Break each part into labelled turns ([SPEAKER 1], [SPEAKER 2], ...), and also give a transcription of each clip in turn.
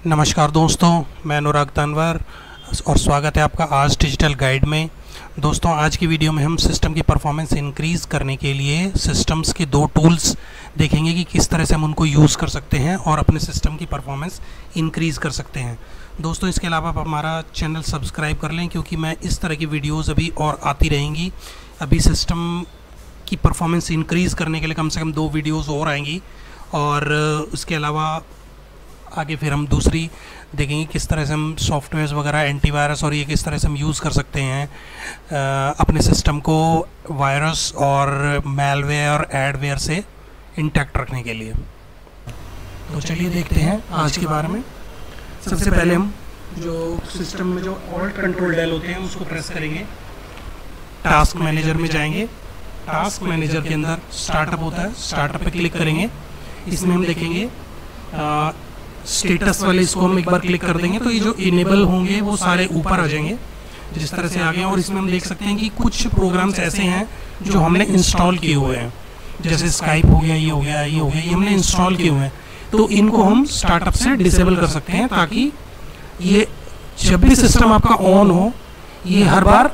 [SPEAKER 1] नमस्कार दोस्तों, मैं अनुराग तनवर और स्वागत है आपका आज डिजिटल गाइड में। दोस्तों, आज की वीडियो में हम सिस्टम की परफॉर्मेंस इंक्रीज़ करने के लिए सिस्टम्स के दो टूल्स देखेंगे कि किस तरह से हम उनको यूज़ कर सकते हैं और अपने सिस्टम की परफॉर्मेंस इंक्रीज़ कर सकते हैं। दोस्तों, इसके अलावा आप हमारा चैनल सब्सक्राइब कर लें क्योंकि मैं इस तरह की वीडियोज़ अभी और आती रहेंगी। अभी सिस्टम की परफॉर्मेंस इंक्रीज़ करने के लिए कम से कम 2 वीडियोज़ और आएंगी और उसके अलावा आगे फिर हम दूसरी देखेंगे किस तरह से हम सॉफ्टवेयर्स वगैरह, एंटीवायरस और ये किस तरह से हम यूज़ कर सकते हैं अपने सिस्टम को वायरस और मैलवेयर और एडवेयर से इंटैक्ट रखने के लिए। तो चलिए देखते हैं आज के बारे में। सबसे पहले हम जो सिस्टम में जो ऑल्ट कंट्रोल डेल होते हैं उसको प्रेस करेंगे, टास्क मैनेजर में जाएंगे। टास्क मैनेजर के अंदर स्टार्टअप होता है, स्टार्टअप पे क्लिक करेंगे। इसमें हम देखेंगे स्टेटस वाले, इसको हम एक बार क्लिक कर देंगे तो ये जो इनेबल होंगे वो सारे ऊपर आ जाएंगे जिस तरह से आ गए। और इसमें हम देख सकते हैं कि कुछ प्रोग्राम्स ऐसे हैं जो हमने इंस्टॉल किए हुए हैं, जैसे स्काइप हो गया, ये हो गया, ये हो गया, ये हमने इंस्टॉल किए हुए हैं। तो इनको हम स्टार्टअप से डिसेबल कर सकते हैं ताकि ये जब भी सिस्टम आपका ऑन हो ये हर बार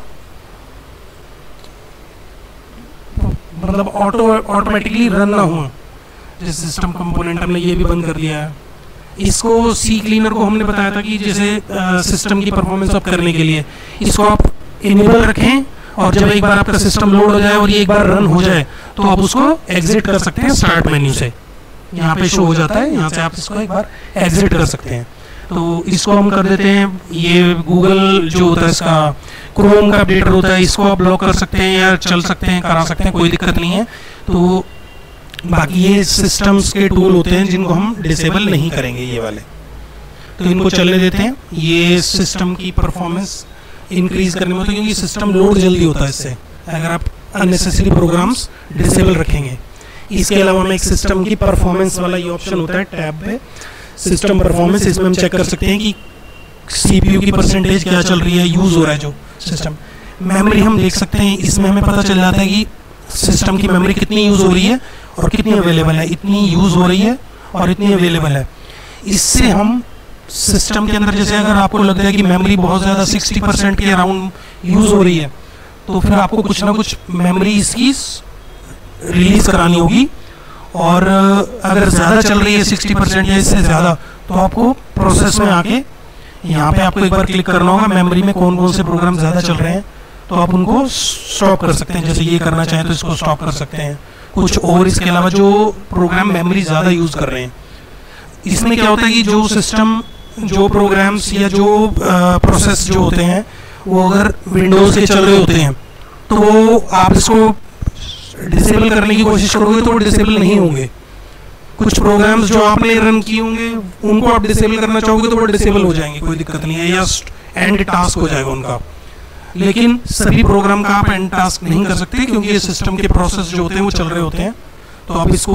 [SPEAKER 1] मतलब ऑटोमेटिकली रन ना हो। जैसे सिस्टम कंपोनेंट हमने ये भी बंद कर दिया है। इसको सी क्लीनर को हमने बताया था कि जैसे सिस्टम की परफॉर्मेंस अप करने के लिए इसको आप इनेबल रखें और जब एक बार आपका सिस्टम लोड हो जाए और ये एक बार रन हो जाए तो आप उसको एग्जिट कर सकते हैं स्टार्ट मेन्यू से। यहाँ पे शो हो जाता है, यहाँ से आप इसको एक बार एग्जिट कर सकते हैं। तो इसको हम कर देते हैं। ये गूगल जो होता है इसका क्रोम का अपडेटर होता है, इसको आप ब्लॉक कर सकते हैं या चल सकते हैं, करा सकते हैं, कोई दिक्कत नहीं है। तो बाकी ये सिस्टम्स के टूल होते हैं जिनको हम डिसेबल नहीं करेंगे, ये वाले तो इनको चलने देते हैं। ये सिस्टम की परफॉर्मेंस इंक्रीज करने में होता है क्योंकि सिस्टम लोड जल्दी होता है इससे, अगर आप अननेसेसरी प्रोग्राम्स डिसेबल रखेंगे। इसके अलावा हमें एक सिस्टम की परफॉर्मेंस वाला ये ऑप्शन होता है टैब पे, सिस्टम परफॉर्मेंस। इसमें हम चेक कर सकते हैं कि CPU की परसेंटेज क्या चल रही है, यूज़ हो रहा है जो सिस्टम। मेमोरी हम देख सकते हैं, इसमें हमें पता चल जाता है कि सिस्टम की मेमोरी कितनी यूज़ हो रही है और कितनी अवेलेबल है। इतनी यूज़ हो रही है और इतनी अवेलेबल है। इससे हम सिस्टम के अंदर, जैसे अगर आपको लगता है कि मेमोरी बहुत ज़्यादा 60% के अराउंड यूज़ हो रही है तो फिर आपको कुछ ना कुछ मेमोरी इसकी रिलीज़ करानी होगी। और अगर ज़्यादा चल रही है 60% या इससे ज़्यादा तो आपको प्रोसेस में आके यहाँ पे आपको एक बार क्लिक करना होगा, मेमोरी में कौन कौन से प्रोग्राम ज़्यादा चल रहे हैं तो आप उनको स्टॉप कर सकते हैं। जैसे ये करना चाहें तो इसको स्टॉप कर सकते हैं। कुछ और इसके अलावा जो प्रोग्राम मेमोरी ज़्यादा यूज़ कर रहे हैं, इसमें क्या होता है कि जो सिस्टम, जो प्रोग्राम्स या जो प्रोसेस जो होते हैं वो अगर विंडोज़ के चल रहे होते हैं तो आप इसको डिसेबल करने की कोशिश करोगे तो वो डिसेबल नहीं होंगे। कुछ प्रोग्राम्स जो आपने रन किए होंगे उनको आप डिसेबल करना चाहोगे तो वो डिसेबल हो जाएंगे, कोई दिक्कत नहीं है, या एंड टास्क हो जाएगा उनका। लेकिन सभी प्रोग्राम का आप एंड टास्क नहीं कर सकते क्योंकि ये सिस्टम के प्रोसेस जो होते हैं वो चल रहे होते हैं। तो आप इसको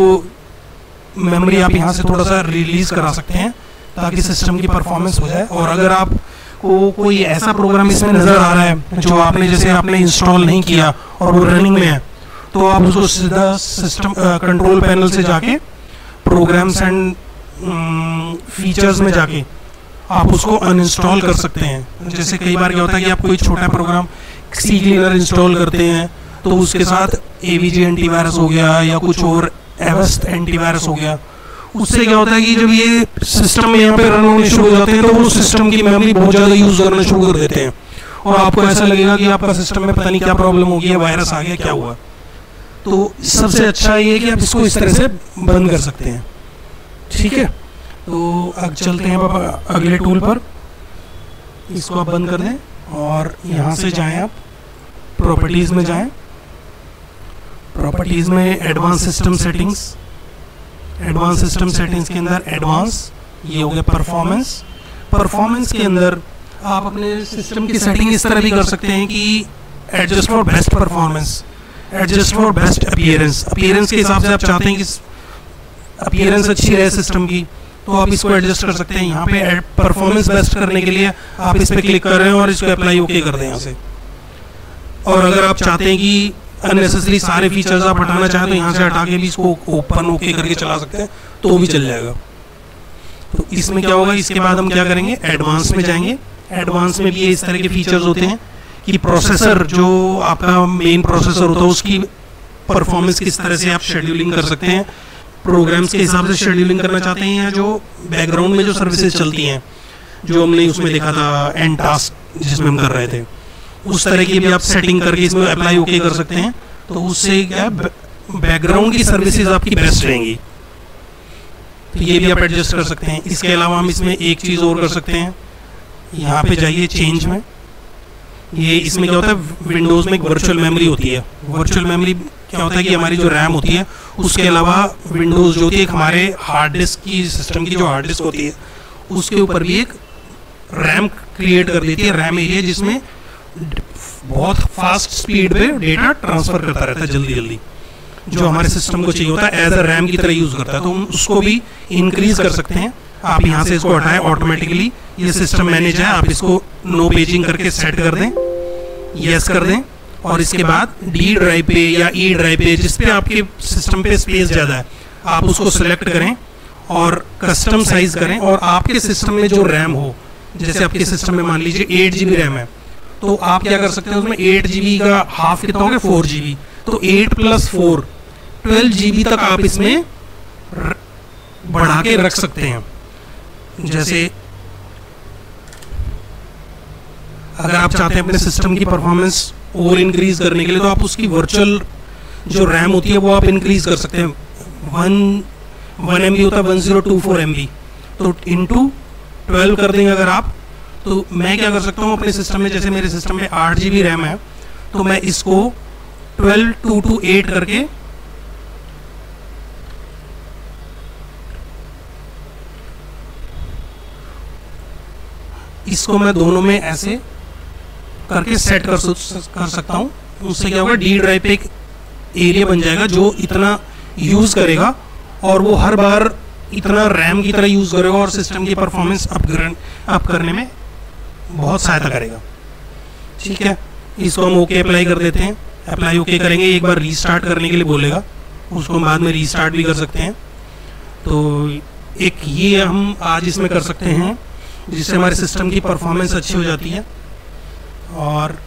[SPEAKER 1] मेमोरी आप यहाँ से थोड़ा सा रिलीज करा सकते हैं ताकि सिस्टम की परफॉर्मेंस हो जाए। और अगर आप को कोई ऐसा प्रोग्राम इसमें नज़र आ रहा है जो आपने जैसे आपने इंस्टॉल नहीं किया और वो रनिंग में है तो आप उसको सीधा सिस्टम कंट्रोल पैनल से जाके प्रोग्राम्स एंड फीचर्स में जाके आप उसको अनइंस्टॉल कर सकते हैं। जैसे कई बार क्या होता है कि आप कोई छोटा प्रोग्राम सी क्लीनर इंस्टॉल करते हैं तो उसके साथ AVG एंटीवायरस हो गया या कुछ और एवस्ट एंटीवायरस हो गया। उससे क्या होता है कि जब ये सिस्टम में यहाँ पे रन होने शुरू हो जाते हैं तो वो सिस्टम की मेमोरी बहुत ज़्यादा यूज़ करना शुरू कर देते हैं और आपको ऐसा लगेगा कि आपका सिस्टम में पता नहीं क्या प्रॉब्लम होगी या वायरस आ गया, क्या हुआ। तो सबसे अच्छा ये है कि आप इसको इस तरह से बंद कर सकते हैं। ठीक है, तो अब चलते हैं अगले टूल पर। इसको आप बंद कर दें और यहाँ से जाएं, आप प्रॉपर्टीज़ में जाएं। प्रॉपर्टीज़ में advance system settings, advance system settings के अंदर एडवांस, ये हो गया परफॉर्मेंस। परफॉर्मेंस के अंदर आप अपने सिस्टम की सेटिंग इस तरह भी कर सकते हैं कि adjust for best performance, adjust for best appearance. Appearance के हिसाब से आप चाहते हैं कि अपीयरेंस अच्छी रहे सिस्टम की तो आप इसको एडजस्ट कर सकते हैं। यहाँ पे परफॉर्मेंस बेस्ट करने के लिए आप इस पर क्लिक कर रहे हैं और इसको अप्लाई ओके कर दें यहाँ से। और अगर आप चाहते हैं कि अननेसेसरी सारे फीचर्स आप हटाना चाहें तो यहाँ से हटा के भी इसको ओपन ओके करके चला सकते हैं तो भी चल जाएगा। तो इसमें क्या होगा, इसके बाद हम क्या करेंगे, एडवांस में जाएंगे। एडवांस में भी ये इस तरह के फीचर्स होते हैं कि प्रोसेसर, जो आपका मेन प्रोसेसर होता है, उसकी परफॉर्मेंस किस तरह से आप शेड्यूलिंग कर सकते हैं, प्रोग्राम्स के हिसाब से शेड्यूलिंग करना चाहते हैं, या जो बैकग्राउंड में जो सर्विसेज चलती हैं, जो हमने उसमें देखा था एंड टास्क जिसमें हम कर रहे थे, उस तरह की भी आप सेटिंग करके इसमें अप्लाई ओके कर सकते हैं। तो उससे क्या बैकग्राउंड की सर्विसेज आपकी बेस्ट रहेंगी, तो ये भी आप एडजस्ट कर सकते हैं। इसके अलावा हम इसमें एक चीज़ और कर सकते हैं, यहाँ पे जाइए चेंज में। ये इसमें क्या होता है, विंडोज़ में एक वर्चुअल मेमोरी होती है। वर्चुअल मेमोरी क्या होता है कि हमारी जो रैम होती है, उसके अलावा विंडोज़ जो होती है एक हमारे हार्ड डिस्क की, सिस्टम की जो हार्ड डिस्क होती है, उसके ऊपर भी एक रैम क्रिएट कर देती है, रैम एरिया, जिसमें बहुत फास्ट स्पीड पे डेटा ट्रांसफ़र करता रहता है जल्दी जल्दी, जो हमारे सिस्टम को चाहिए होता है, एज अ रैम की तरह यूज़ करता है। तो हम उसको भी इंक्रीज़ कर सकते हैं। आप यहाँ से इसको हटाएं, ऑटोमेटिकली ये सिस्टम मैनेज है, आप इसको नो पेजिंग करके सेट कर दें, यस कर दें, और इसके बाद डी ड्राइव पे या ई ड्राइव पे, जिस पे आपके सिस्टम पे स्पेस ज़्यादा है, आप उसको सेलेक्ट करें और कस्टम साइज करें। और आपके सिस्टम में जो रैम हो, जैसे आपके सिस्टम में मान लीजिए 8 GB रैम है, तो आप क्या कर सकते हैं, उसमें 8 GB का हाफ कितना होगा, 4 GB, तो 8 + 4 12 GB तक आप इसमें बढ़ा के रख सकते हैं। जैसे अगर आप चाहते हैं अपने सिस्टम की परफॉर्मेंस और इंक्रीज करने के लिए, तो आप उसकी वर्चुअल जो रैम होती है वो आप इंक्रीज कर सकते हैं। 1 MB होता है 1024 MB, तो इंटू 12 कर देंगे अगर आप। तो मैं क्या कर सकता हूँ अपने सिस्टम में, जैसे मेरे सिस्टम में 8 GB रैम है, तो मैं इसको 12 2 8 करके इसको मैं दोनों में ऐसे करके सेट कर सकता हूँ। उससे क्या होगा, डी ड्राइव पे एक एरिया बन जाएगा जो इतना यूज़ करेगा, और वो हर बार इतना रैम की तरह यूज़ करेगा, और सिस्टम की परफॉर्मेंस अप करने में बहुत सहायता करेगा। ठीक है, इसको हम ओके अप्लाई कर देते हैं। अप्लाई ओके करेंगे, एक बार रीस्टार्ट करने के लिए बोलेगा, उसको हम बाद में रीस्टार्ट भी कर सकते हैं। तो एक ये हम आज इसमें कर सकते हैं, जिससे हमारे सिस्टम की परफॉर्मेंस अच्छी हो जाती है। और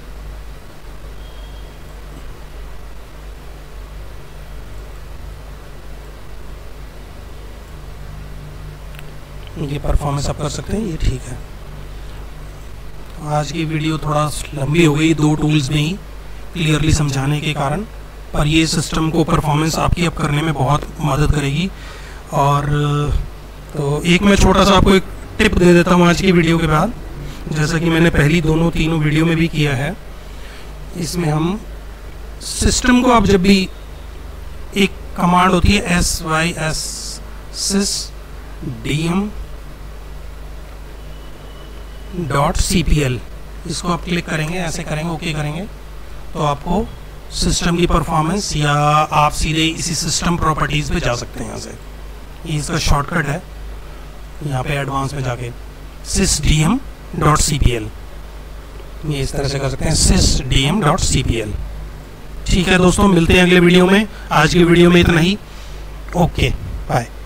[SPEAKER 1] ये परफॉर्मेंस आप कर सकते हैं, ये ठीक है। आज की वीडियो थोड़ा लंबी हो गई, 2 टूल्स में ही क्लियरली समझाने के कारण, पर ये सिस्टम को परफॉर्मेंस आपकी अप करने में बहुत मदद करेगी। और तो एक मैं छोटा सा आपको एक टिप दे देता हूँ आज की वीडियो के बाद, जैसा कि मैंने पहली तीनों वीडियो में भी किया है। इसमें हम सिस्टम को, आप जब भी एक कमांड होती है sys sysdm.cpl, इसको आप क्लिक करेंगे, ऐसे करेंगे, ओके करेंगे, तो आपको सिस्टम की परफॉर्मेंस, या आप सीधे इसी सिस्टम प्रॉपर्टीज़ पे जा सकते हैं। यहाँ से ये इसका शॉर्टकट है, यहाँ पे एडवांस में जाके sysdm.cpl, ये इस तरह से कर सकते हैं, sysdm.cpl। ठीक है दोस्तों, मिलते हैं अगले वीडियो में। आज की वीडियो में इतना ही। Okay, bye.